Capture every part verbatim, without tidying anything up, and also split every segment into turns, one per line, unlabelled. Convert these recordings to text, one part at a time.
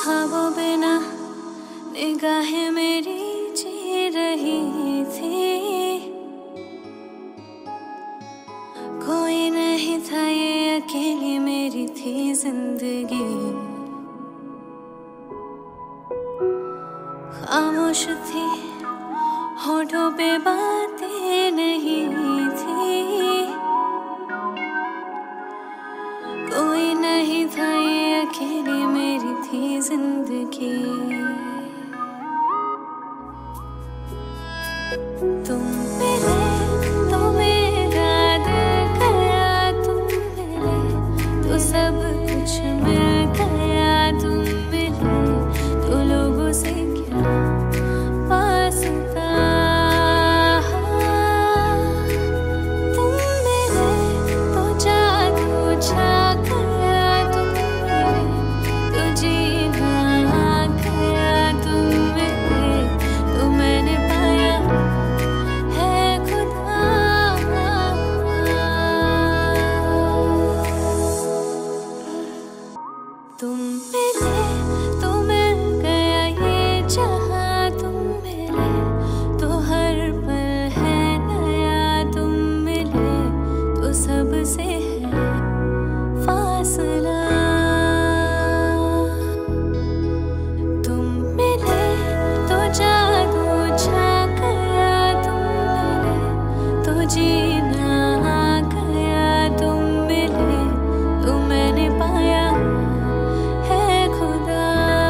ख्वाबों बिना निगाहें मेरी जी रही थी, कोई नहीं था ये अकेली मेरी थी जिंदगी। खामोश थी होठों पे बातें नहीं थी, कोई नहीं था ये अकेली मेरी थी जिंदगी। तुम मिले तो मेरा दिल गया, तुम मिले तो सब कुछ मिल गया। तुम मिले तो लोगों से क्या वास्ता, तुम मिले तो जादू छा गया। तुम मिले तो जीना आ गया। तुम मिले तो मैंने पाया है खुदा। तुम मिले तो मिल गया ये जहां, तुम मिले तो हर पल है नया। तुम मिले तो सबसे है फासला। तुम मिले तो जादू छा गया। तुम मिले तो जीना आ गया। तुम मिले तो मैंने पाया है खुदा।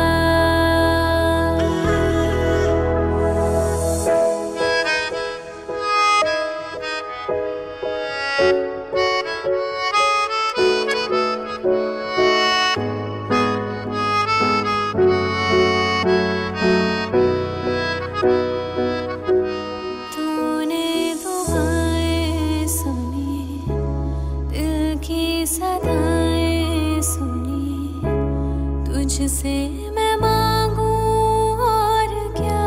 तूने दुआएं सुनी, दिल की सदाएं सुनी, तुझसे मैं मांगू और क्या।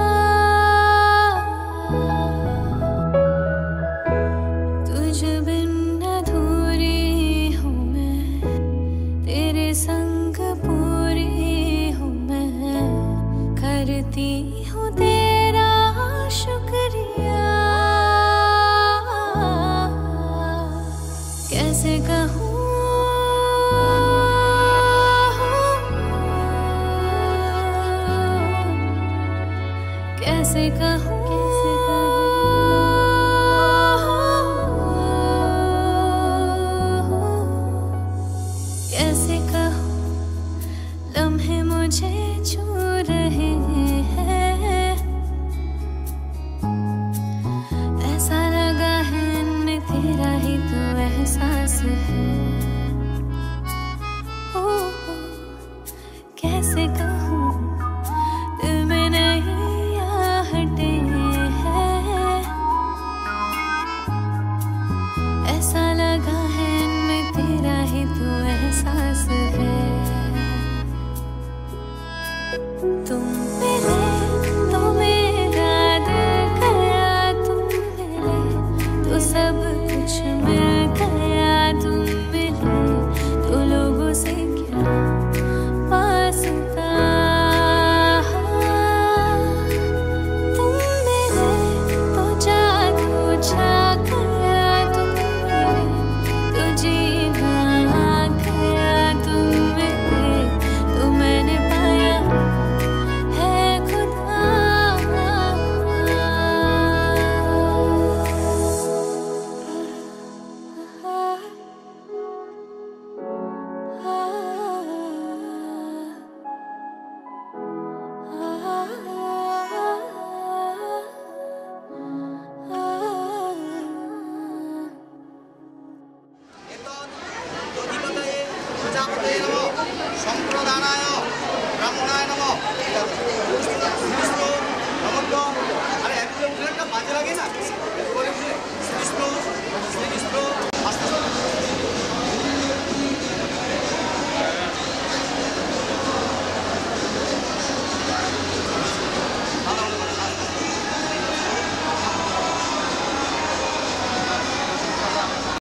तुझ बिन अधूरी हूँ मैं, तेरे संग पूरी हूँ मैं, करती हूँ तेरा शुक्रिया। कैसे कहूँ कैसे कहूँ कैसे कैसे कहूँ लम्हे मुझे छू रहे हैं। ऐसा लगा है इनमें तेरा ही तो एहसास है। ओ, ओ, कैसे कहूँ दिल में नहीं आहटे हैं। ऐसा लगा है इनमें तेरा ही तो एहसास है। तुम मिले तो मेरा दिल गया। तुम मिले तो सब कुछ मिल गया। तुम मिले तो लोगों से क्या वास्ता। तुम मिले तो जादू छा गया। तुम मिले तो जीना आ गया। तुम मिले तो मैंने पाया है खुदा।
অধিপতয়ে প্রজাপতয়ে নমঃ সম্প্রদানায় ব্রাহ্মণায় নমঃ। শ্রীবিষ্ণু নমঃ। আরে একদম একটা বাজে লাগে না? শ্রীবিষ্ণু শ্রীবিষ্ণু